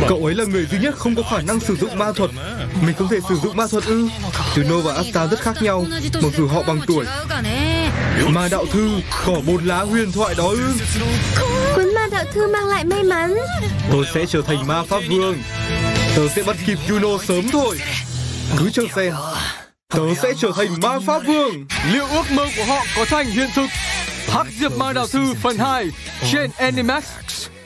Cậu ấy là người duy nhất không có khả năng sử dụng ma thuật. Mình không thể sử dụng ma thuật ư? Juno và Asta rất khác nhau, mặc dù họ bằng tuổi. Ma đạo thư, cỏ 4 lá huyền thoại đó ư? Cuốn ma đạo thư mang lại may mắn. Tôi sẽ trở thành ma pháp vương. Tớ sẽ bắt kịp Juno sớm thôi. Cứ chờ xem. Tớ sẽ trở thành ma pháp vương. Liệu ước mơ của họ có thành hiện thực? Hắc Diệp Ma Đạo Thư phần 2 trên Animax.